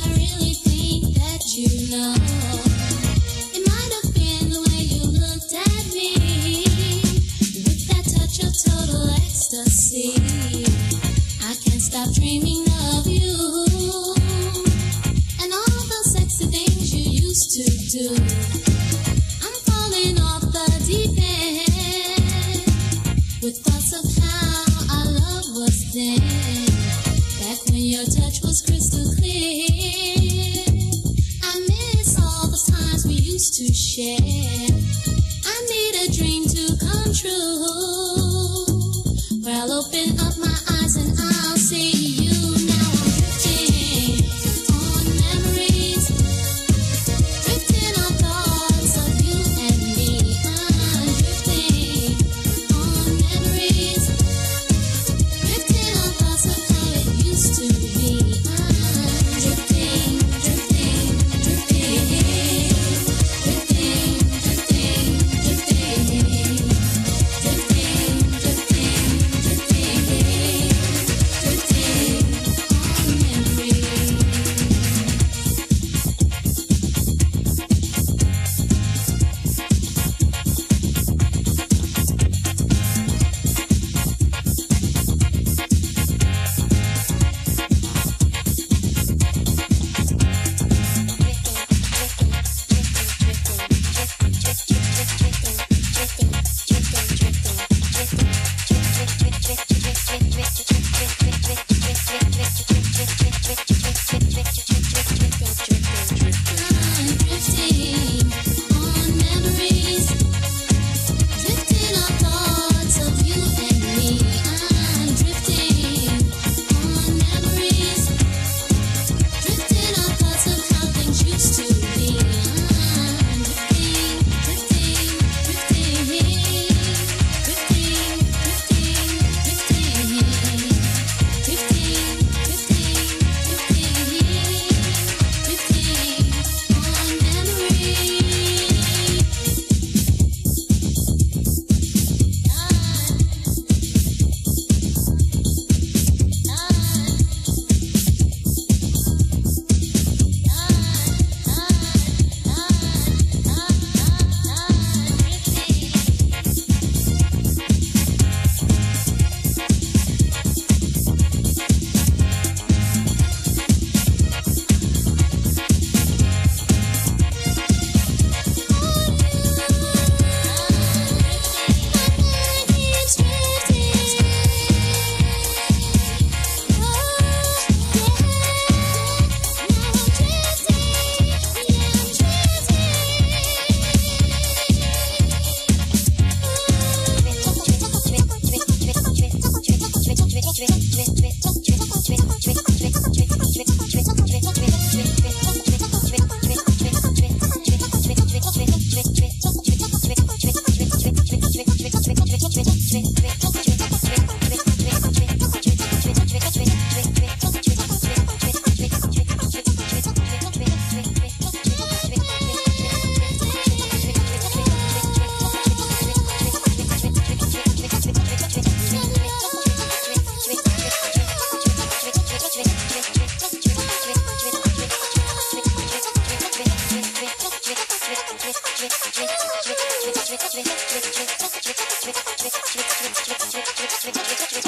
really think that you know. It might have been the way you looked at me, with that touch of total ecstasy. I can't stop dreaming of you, and all those sexy things you used to do. I'm falling off the deep end, with thoughts of how our love was then, back when your touch was crystal clear. I miss all those times we used to share. I need a dream to come true, where I'll open up my eyes and I'll see you. Now I'm drifting on memories, drifting on thoughts of you and me. I'm drifting on memories, drifting on thoughts of how it used to be. I'm drifting, drifting, drifting, drifting, drifting, drifting, drifting, Trick,